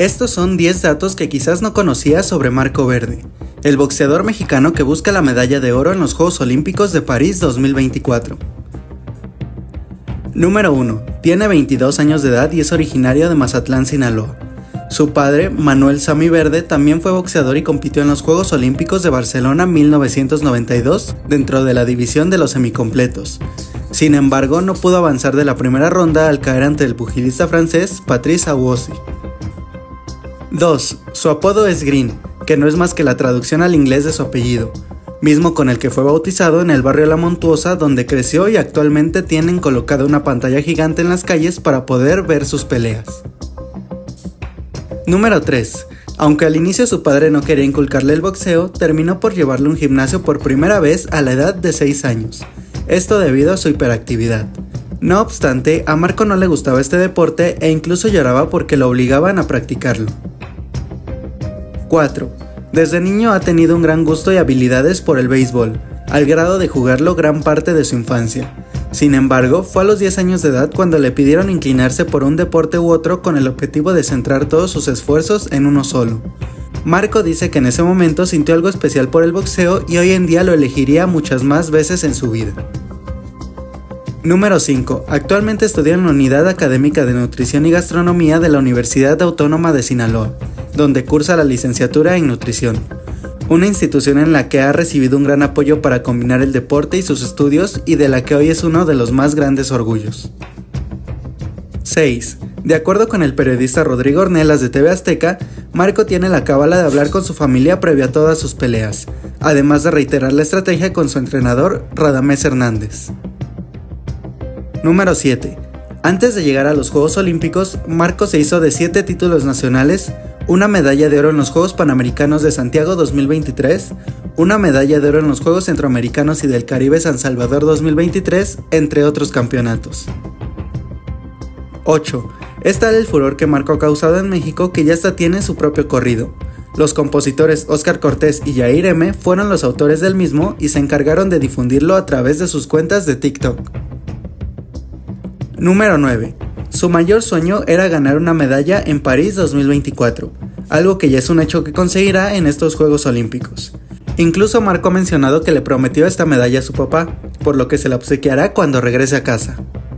Estos son 10 datos que quizás no conocías sobre Marco Verde, el boxeador mexicano que busca la medalla de oro en los Juegos Olímpicos de París 2024. Número 1. Tiene 22 años de edad y es originario de Mazatlán, Sinaloa. Su padre, Manuel Sammy Verde, también fue boxeador y compitió en los Juegos Olímpicos de Barcelona 1992 dentro de la división de los semicompletos. Sin embargo, no pudo avanzar de la primera ronda al caer ante el pugilista francés Patrice Awossi. 2. Su apodo es Green, que no es más que la traducción al inglés de su apellido, mismo con el que fue bautizado en el barrio La Montuosa, donde creció, y actualmente tienen colocada una pantalla gigante en las calles para poder ver sus peleas. Número 3. Aunque al inicio su padre no quería inculcarle el boxeo, terminó por llevarle a un gimnasio por primera vez a la edad de 6 años, esto debido a su hiperactividad. No obstante, a Marco no le gustaba este deporte e incluso lloraba porque lo obligaban a practicarlo. 4. Desde niño ha tenido un gran gusto y habilidades por el béisbol, al grado de jugarlo gran parte de su infancia. Sin embargo, fue a los 10 años de edad cuando le pidieron inclinarse por un deporte u otro con el objetivo de centrar todos sus esfuerzos en uno solo. Marco dice que en ese momento sintió algo especial por el boxeo y hoy en día lo elegiría muchas más veces en su vida. Número 5. Actualmente estudia en la Unidad Académica de Nutrición y Gastronomía de la Universidad Autónoma de Sinaloa, donde cursa la licenciatura en nutrición, una institución en la que ha recibido un gran apoyo para combinar el deporte y sus estudios y de la que hoy es uno de los más grandes orgullos. 6. De acuerdo con el periodista Rodrigo Ornelas de TV Azteca, Marco tiene la cábala de hablar con su familia previo a todas sus peleas, además de reiterar la estrategia con su entrenador Radamés Hernández. Número 7. Antes de llegar a los Juegos Olímpicos, Marco se hizo de 7 títulos nacionales, una medalla de oro en los Juegos Panamericanos de Santiago 2023, una medalla de oro en los Juegos Centroamericanos y del Caribe San Salvador 2023, entre otros campeonatos. 8. Es tal el furor que Marco ha causado en México que ya hasta tiene su propio corrido. Los compositores Óscar Cortés y Yair M. fueron los autores del mismo y se encargaron de difundirlo a través de sus cuentas de TikTok. Número 9. Su mayor sueño era ganar una medalla en París 2024, algo que ya es un hecho que conseguirá en estos Juegos Olímpicos. Incluso Marco ha mencionado que le prometió esta medalla a su papá, por lo que se la obsequiará cuando regrese a casa.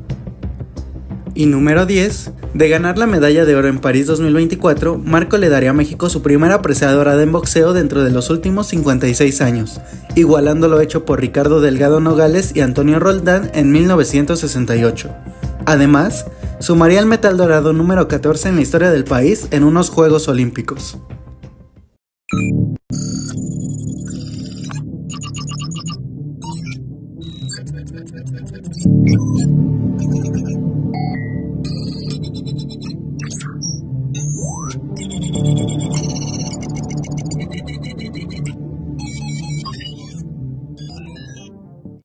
Y número 10. De ganar la medalla de oro en París 2024, Marco le daría a México su primera presea dorada en boxeo dentro de los últimos 56 años, igualando lo hecho por Ricardo Delgado Nogales y Antonio Roldán en 1968. Además, sumaría el metal dorado número 14 en la historia del país en unos Juegos Olímpicos.